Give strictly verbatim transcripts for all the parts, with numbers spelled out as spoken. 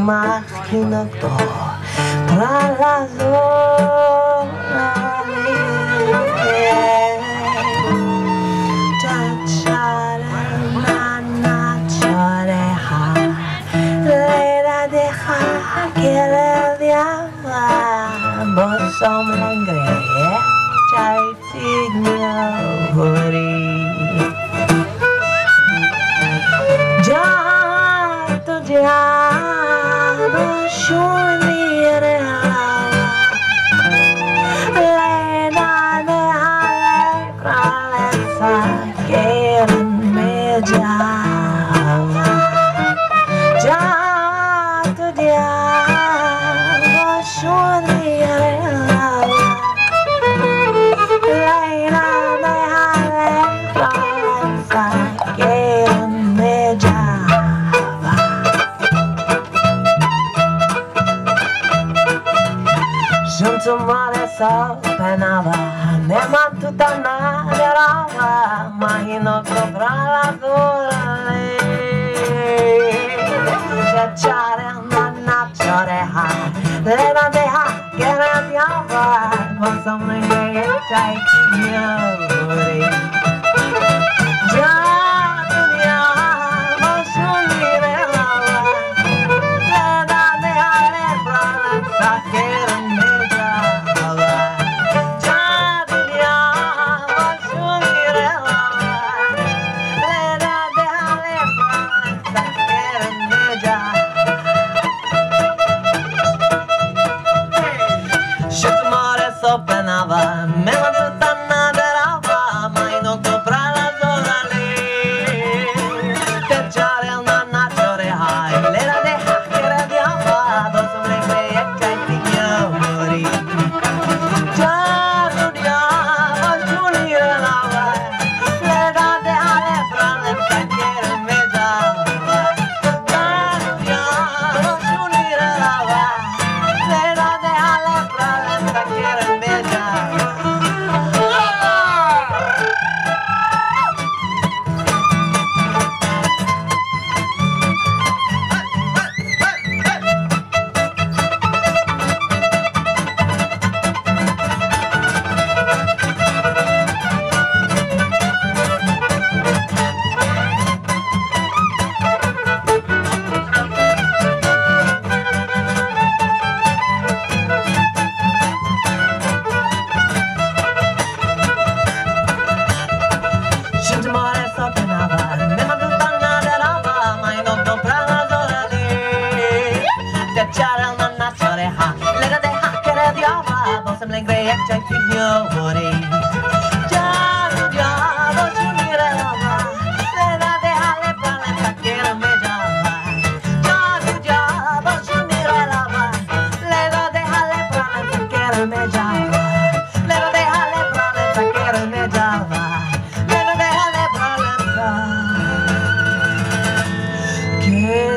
imagínate tra las olas chachara nana choreja le la deja que le diaba vos hombre chai signori già tu diavolo sciogliere le nane alle pralezza che me giava già tu diavolo sciogliere le nane alle pralezza che me giava Junto mare salpenava, nema tutta naderava, mahino kopra la sole. Cacciare nanna choreha, lena deha kera diava, masam lenge chai kinyori. Ja dunia mosunire lava, lena deha le pralan sakera. Sopenava, me la tutta naderava, ma non compra la sola lì. Cacciare una naciore high, le la deja che radiava, dosso le quei e c'è il signori. Già studiava, giulire la vai, le la deja le prale, perché me giava. Già studiava, giulire la vai, le la deja le prale, perché c'è il signore già studiavo giunire la va le la deja le prale che non me giava già studiavo giunire la va le la deja le prale che non me giava le la deja le prale che non me giava le la deja le prale che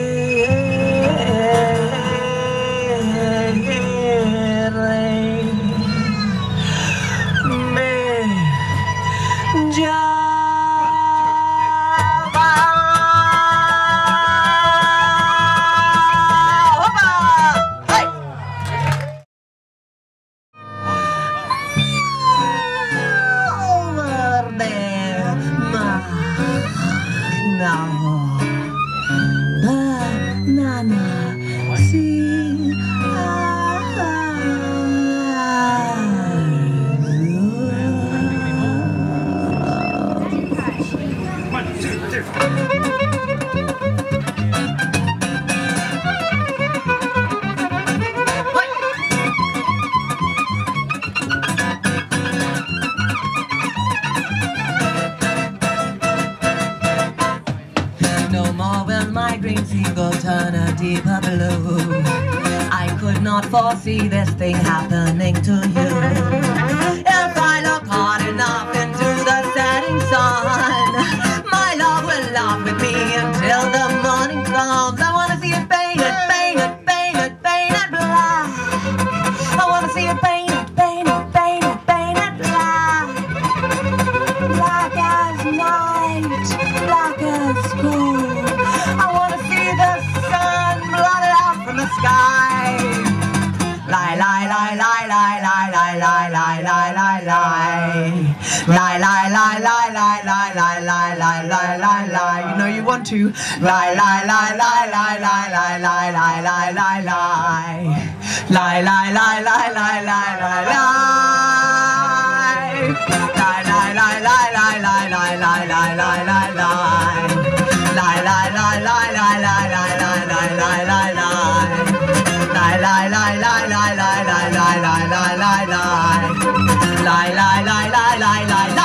turn a deeper blue. I could not foresee this thing happening to you. If I look hard enough into the setting sun, my love will laugh with me until the morning comes. I wanna see it painted, painted, painted, painted black. I wanna see it painted, painted, painted, painted black. Black as night, black as cool. I wanna see the sun blotted out. sky. Lie, lie, lie, lie, lie, lie, lie, lie, lie, lie, lie, lie. Lie, lie, lie, lie, lie, lie, lie, lie, lie, lie, lie, lie. You know you want to. Lie, lie, lie, lie, lie, lie, lie, lie, lie, lie, lie, lie. Lie, lie, lie, lie, lie, lie, lie, lie. Lie, lie, lie, lie, lie, lie, lie, lie, lie, lie, lie, lie. Lie, lie, lie, lie, lie, lie, lie, lie, lie, lie, lie, lie. Lie, lie, lie, lie, lie, lie, lie, lie, lie, lie, lie, lie. Lie, lie, lie, lie, lie, lie.